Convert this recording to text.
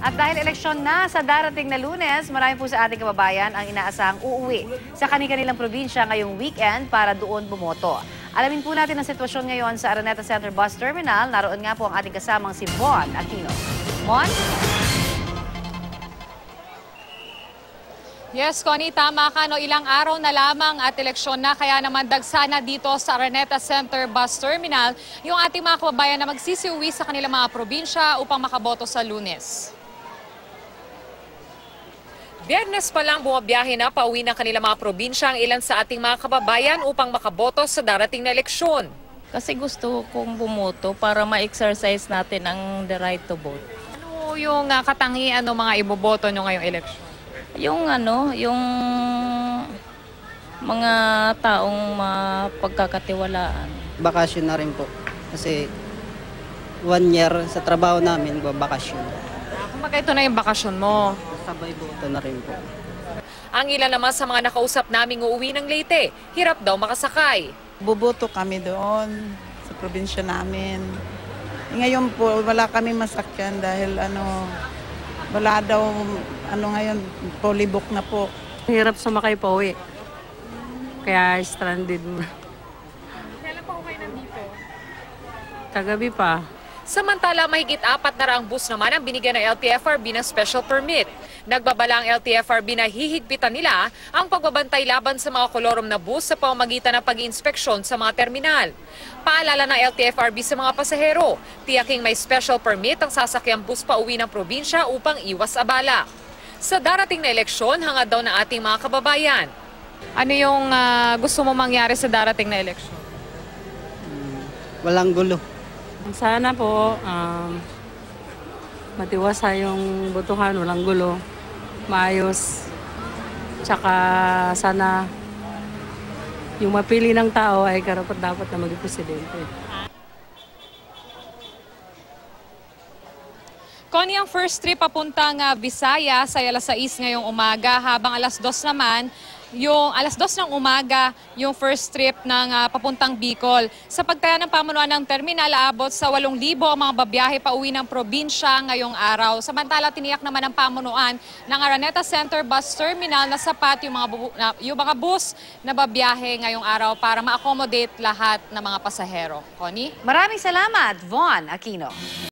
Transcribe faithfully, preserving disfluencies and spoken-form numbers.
At dahil eleksyon na sa darating na Lunes, marami po sa ating kababayan ang inaasahang uuwi sa kanilang probinsya ngayong weekend para doon bumoto. Alamin po natin ang sitwasyon ngayon sa Araneta Center Bus Terminal. Naroon nga po ang ating kasamang si Von Aquino. Mon? Yes, Connie, tama ka. No? Ilang araw na lamang at eleksyon na, kaya naman dagsana dito sa Araneta Center Bus Terminal yung ating mga kababayan na magsisiuwi sa kanilang mga probinsya upang makaboto sa Lunes. Biyernes pa lang bumabiyahe na pauwi ng kanilang mga probinsya ang ilan sa ating mga kababayan upang makaboto sa darating na eleksyon. Kasi gusto kong bumoto para ma-exercise natin ang the right to vote. Ano yung uh, katangian ng mga iboboto nyo ngayong eleksyon? Yung ano, yung mga taong mapagkakatiwalaan. Bakasyon na rin po. Kasi one year sa trabaho namin, bakasyon. Kumbaga ito na yung bakasyon mo. Sabay boto na rin po. Ang ilan naman sa mga nakausap naming uuwi ng Leyte, hirap daw makasakay. Buboto kami doon sa probinsya namin. Ngayon po, wala kami masakyan dahil ano, wala daw, ano ngayon, polybok na po. Hirap sumakay pa uwi. Kaya stranded mo. Kailan pa kayo nandito? Kagabi pa. Samantala, mahigit apat na raang bus naman ang binigyan ng L T F R B ng special permit. Nagbabala ang L T F R B na hihigpitan nila ang pagbabantay laban sa mga kolorom na bus sa pamamagitan ng pag-inspeksyon sa mga terminal. Paalala ng L T F R B sa mga pasahero, tiyaking may special permit ang sasakyang bus pa uwi ng probinsya upang iwas abala. Sa darating na eleksyon, hangad daw ng ating mga kababayan. Ano yung uh, gusto mo mangyari sa darating na eleksyon? Hmm, walang gulo. Sana po, um, matiwasa yung botohan, walang gulo, maayos. Tsaka sana yung mapili ng tao ay karapat-dapat na maging presidente. Connie, ang first trip papuntang uh, Visayas ay alas sais ngayong umaga, habang alas dos naman, yung alas dos ng umaga, yung first trip ng uh, papuntang Bicol. Sa pagtaya ng pamunuan ng terminal, aabot sa walong libo ang mga babiyahe pa uwi ng probinsya ngayong araw. Samantala, tiniyak naman ng pamunuan ng Araneta Center Bus Terminal na sapat yung mga, na, yung mga bus na babiyahe ngayong araw para ma-accommodate lahat ng mga pasahero. Connie? Maraming salamat, Von Aquino.